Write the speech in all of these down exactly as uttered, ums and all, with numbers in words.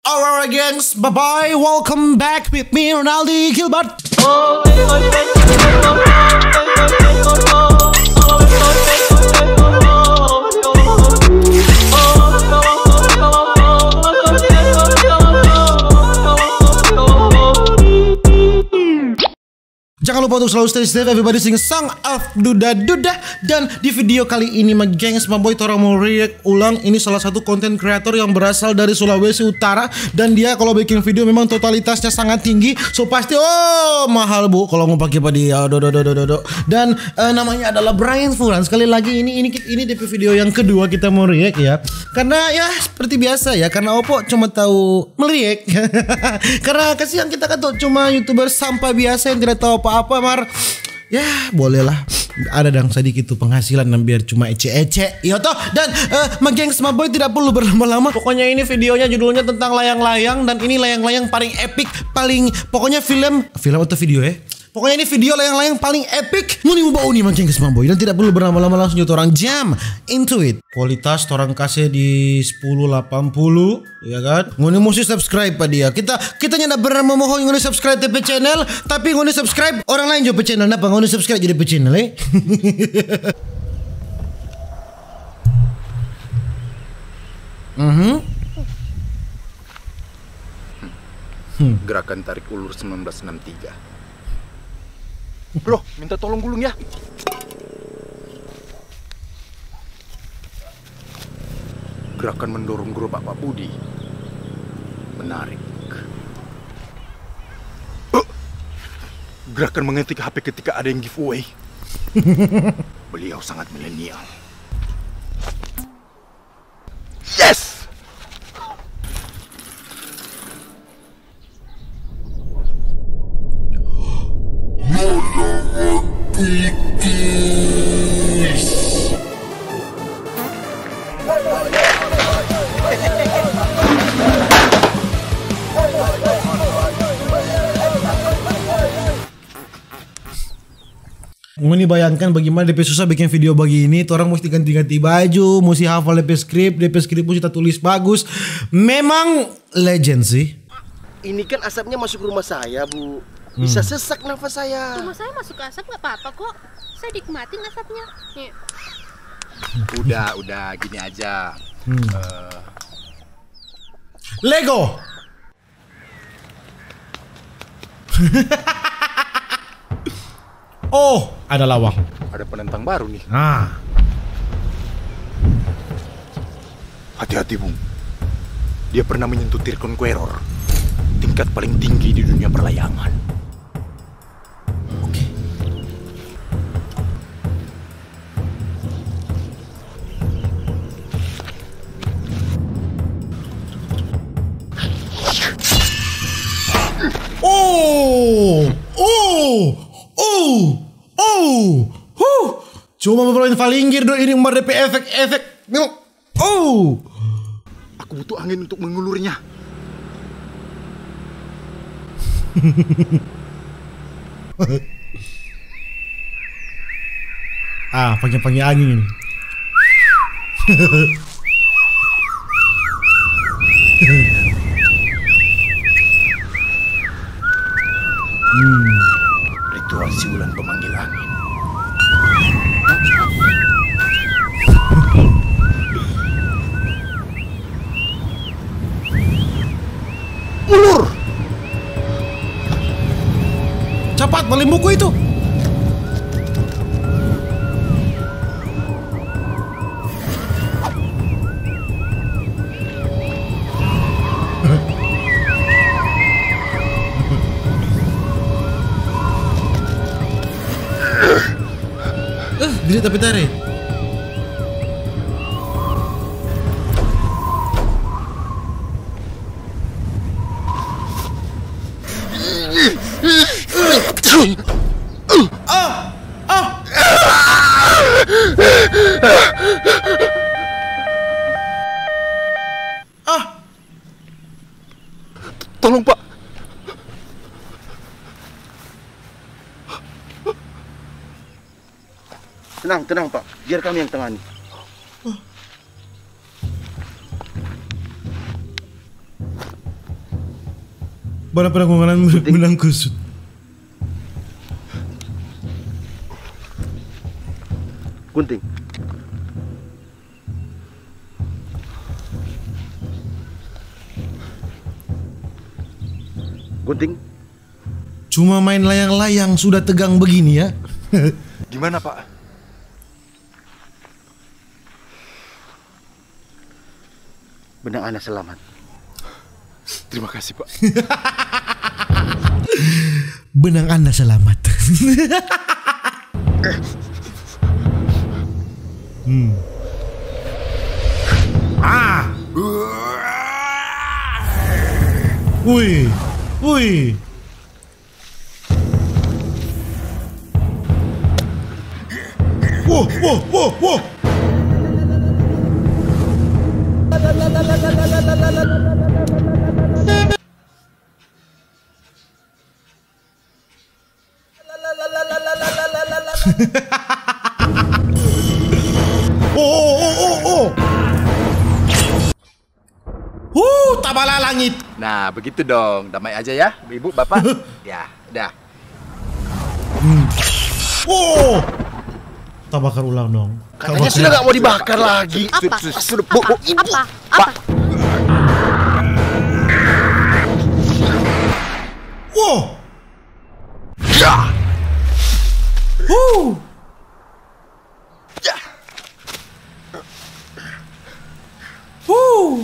Alright gengs, bye bye, welcome back with me Ronaldi Gilbert. Jangan lupa untuk selalu stay safe, everybody sing song of Duda Duda. Dan di video kali ini ma gengs, ma boy Tora mau react ulang. Ini salah satu konten kreator yang berasal dari Sulawesi Utara. Dan dia kalau bikin video memang totalitasnya sangat tinggi. So pasti oh mahal bu kalau mau pakai pada dia. Do, do, do, do, do. Dan uh, namanya adalah Brian Furan. Sekali lagi ini ini ini D P video yang kedua kita mau react ya. Karena ya seperti biasa ya, karena Oppo cuma tahu melirik. Karena kasihan kita kan tuh cuma YouTuber sampah biasa yang tidak tahu apa apa mar, ya bolehlah ada dong sedikit tuh penghasilan dan biar cuma ece-ece ya toh. Dan uh, ma gengs ma boy tidak perlu berlama-lama. Pokoknya ini videonya judulnya tentang layang-layang, dan ini layang-layang paling epic, paling pokoknya film film atau video ya. Pokoknya ini video layang-layang paling epic. Nguni mau bau nih ma gengs ma boy, dan tidak perlu berlama-lama, langsung jatuh orang jam into it. Kualitas orang kasih di sepuluh delapan puluh ya kan. Nguni mesti subscribe pada dia. Kita kita nyanda pernah memohon nguni subscribe T P channel, tapi nguni subscribe orang lain juga channel. Napa nguni subscribe jadi T P channel eh? Mhm. Hmm. Gerakan tarik ulur seribu sembilan ratus enam puluh tiga. Bro, minta tolong gulung ya. Gerakan mendorong gerobak Pak Budi. Menarik. Uh, gerakan mengetik H P ketika ada yang giveaway. Beliau sangat milenial. Yes! Nguni bayangkan bagaimana D P susah bikin video begini. Tuh orang mesti ganti-ganti baju, mesti hafal D P script, D P script mesti kita tulis bagus. Memang legend sih. Ini kan asapnya masuk rumah saya, Bu. Bisa hmm. sesak nafas saya. Rumah saya masuk asap nggak apa-apa kok. Saya nikmatin asapnya. Nih. Udah, udah gini aja. Hmm. Uh... Lego. Oh, ada lawang. Ada penentang baru nih. Ah. Hati-hati, Bung. Dia pernah menyentuh tir conqueror, tingkat paling tinggi di dunia perlayangan. Oke. Oh, oh. Oh, oh, huh. Cuma beberapa valinggir do ini umar D P efek-efek. Oh, aku butuh angin untuk mengulurnya. Ah, pakai-pakai angin. Hmm. Ritual siulan pemanggil angin. Ulur. Cepat balik buku itu. Eh, diri tapi tarik. Ah, ah. Ah. Tolong, Pak. Tenang, tenang Pak. Biar kami yang tangani. Barang penanggungan benang kusut. Gunting. Gunting. Cuma main layang-layang sudah tegang begini ya. Gimana Pak? Benang Ana selamat. Terima kasih Pak. Benang Anda selamat. hmm. Ah. Wih, wih. Wow, wow, wow, wow. Oh, oh, oh, oh, oh. Uh, tabala langit. Nah, begitu dong. Damai aja ya, Ibu, Bapak. Ya, dah. Hmm. Oh. Tak bakar ulang dong. Katanya sudah nggak mau dibakar lagi. Apa? Sudah, Bu, Bu. Apa? Apa? Wow. Ya. Uh. Ya. Uh.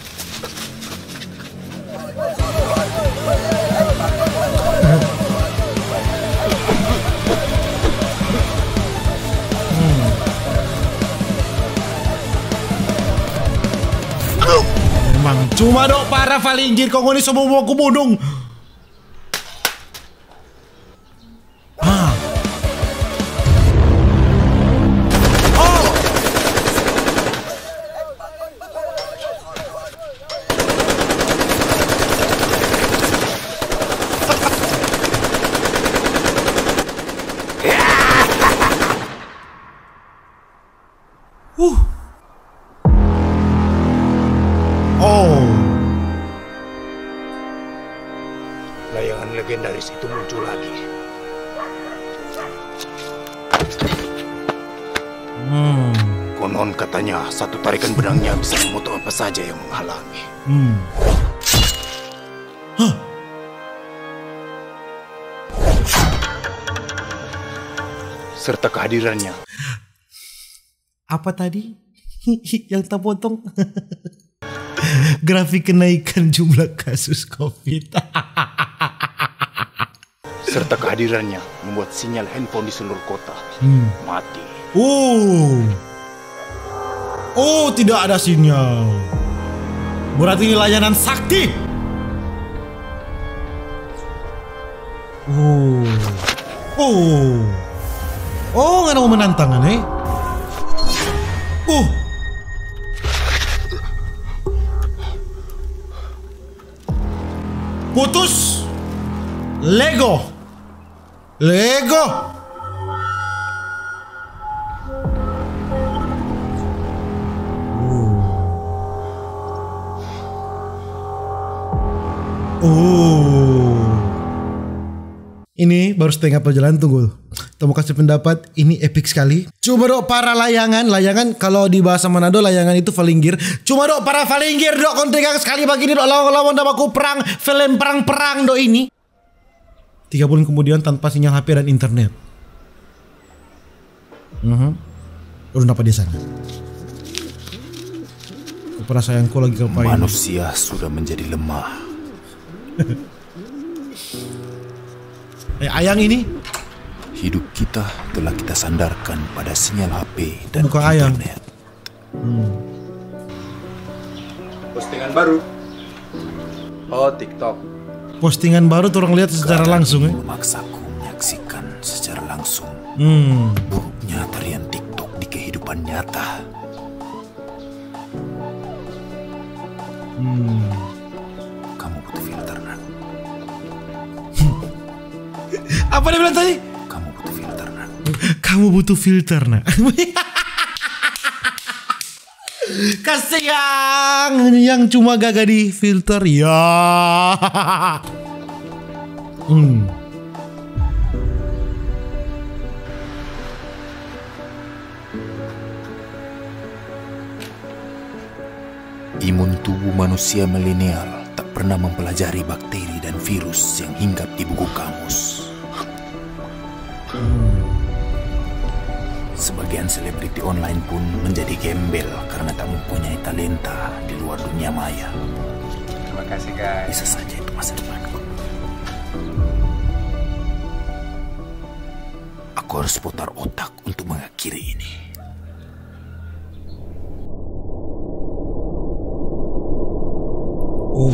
Memang cuma dok para falinggir kau ngoni semua aku bodong. Ah. Oh. uh. Oh. Layangan legendaris itu muncul lagi. Hmm. Konon katanya satu tarikan benangnya bisa memotong apa saja yang menghalangi. Hmm. Hah. Serta kehadirannya. Apa tadi? Yang tak potong? Grafik kenaikan jumlah kasus COVID. Serta kehadirannya membuat sinyal handphone di seluruh kota hmm. mati. Oh, oh tidak ada sinyal. Berarti ini layanan sakti. Oh, oh, oh nggak mau menantang eh? Uh. Putus Lego Lego oh. Oh. Ini baru setengah perjalanan, tunggu. Kita mau kasih pendapat, ini epic sekali. Cuma dok para layangan, layangan kalau di bahasa Manado layangan itu falinggir. Cuma dok para falinggir dok kontegang sekali begini dok lawan-lawan aku perang, film perang-perang dok ini. Tiga bulan kemudian tanpa sinyal H P dan internet. Uh-huh. Udah apa di sana? Kepada sayangku lagi ngapain? Manusia sudah menjadi lemah. Eh, ayang ini hidup kita telah kita sandarkan pada sinyal H P dan bukan ayang. internet. Hmm. Postingan baru. Oh, TikTok. Postingan baru tuh orang lihat secara Keadaan langsung ya. memaksaku menyaksikan secara langsung Hmm. buruknya tarian TikTok di kehidupan nyata. Hmm. Kamu butuh filter, Nan. Apa dia bilang tadi? Kamu butuh filter, Nan. Kamu butuh filter, nak. Kasihan yang cuma gagah di filter ya. Hmm. Imun tubuh manusia milenial tak pernah mempelajari bakteri dan virus yang hinggap di buku kamus. Sebagian selebriti online pun menjadi gembel karena tak mempunyai talenta di luar dunia maya. Terima kasih guys. Bisa saja itu masa depanku. Aku harus putar otak untuk mengakhiri ini. Oh.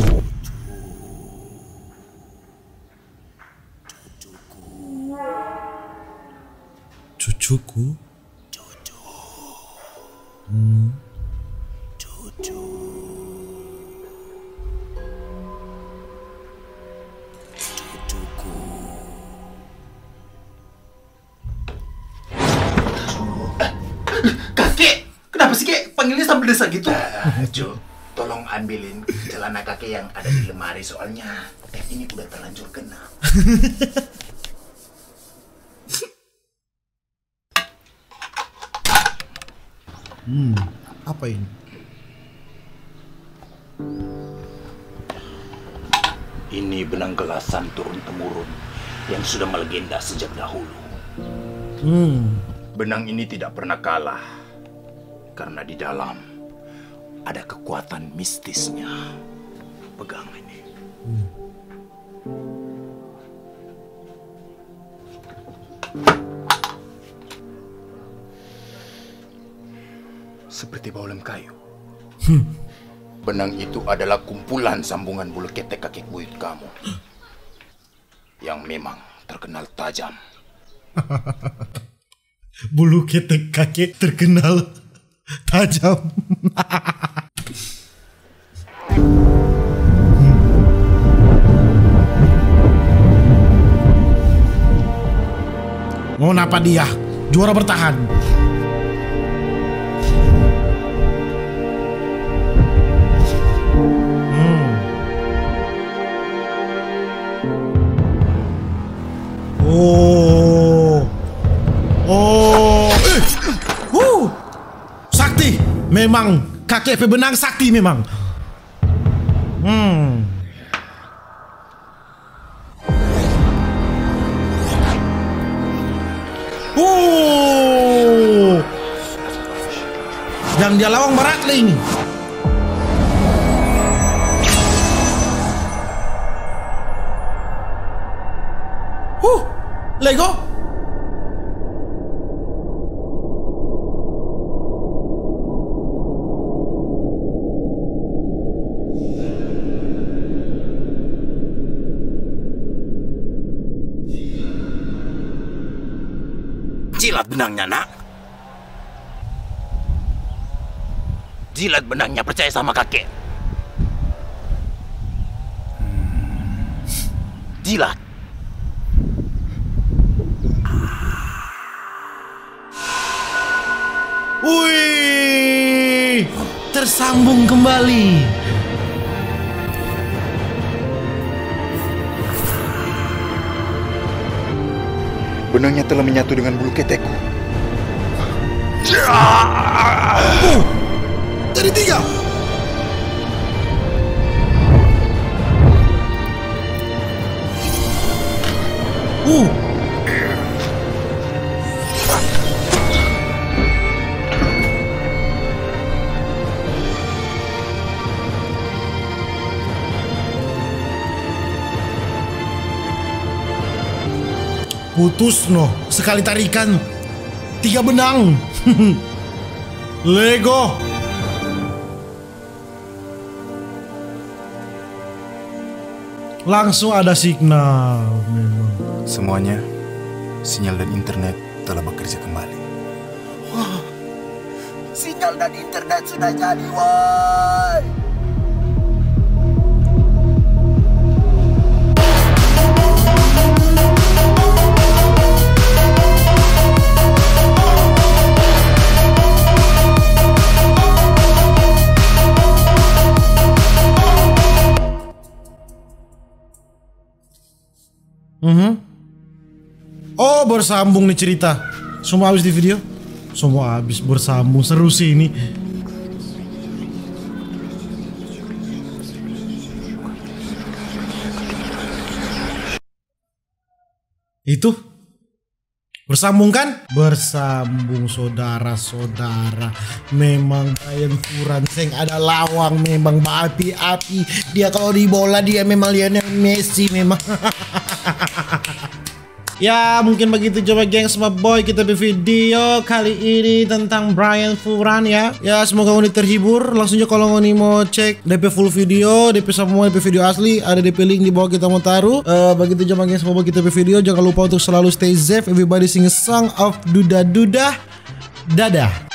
Cucuku. Hmm. Cucu. Cucuku. Kakek, kenapa sih kek panggilnya sambil desa gitu? Uh, Cu, tolong ambilin celana kakek yang ada di lemari soalnya teh ini udah terlanjur genap. Hmm, apa ini? Ini benang gelasan turun-temurun yang sudah melegenda sejak dahulu. Hmm. Benang ini tidak pernah kalah karena di dalam ada kekuatan mistisnya. Pegang ini. Hmm. Seperti bau lem kayu. Hmm. Benang itu adalah kumpulan sambungan bulu ketek kakek buyut kamu. Yang memang terkenal tajam. Bulu ketek kakek terkenal tajam. Mau napa dia? Juara bertahan. Hmm. Oh. Oh. Eh. Uh. Sakti. Memang kakek Benang sakti memang. Hmm. Oh, yang dia lawang Baratling. Huh, Lego. Jilat benangnya, nak. Jilat benangnya, percaya sama kakek. Jilat. Wih, tersambung kembali. Benangnya telah menyatu dengan bulu ketekku. Uh, jadi tiga. Uh. Putus no, sekali tarikan tiga benang. Lego. Langsung ada signal memang. Semuanya, sinyal dan internet telah bekerja kembali. Wah, sinyal dan internet sudah jadi, woi. Mhm. Oh, bersambung nih cerita. Semua habis di video? Semua habis bersambung, seru sih ini. Itu bersambung kan? Bersambung saudara-saudara. Memang Brian Furanseng ada lawang, memang berapi-api. Dia kalau di bola dia memang Lionel Messi memang. Ya mungkin begitu coba gengs sama boy kita di video kali ini tentang Brian Furan ya. Ya semoga Ngoni terhibur. Langsung aja kalau Ngoni mau cek D P full video, D P semua D P video asli, ada D P link di bawah kita mau taruh. Uh, begitu coba gengs sama boy kita di video. Jangan lupa untuk selalu stay safe. Everybody sing a song of Duda Duda. Dadah.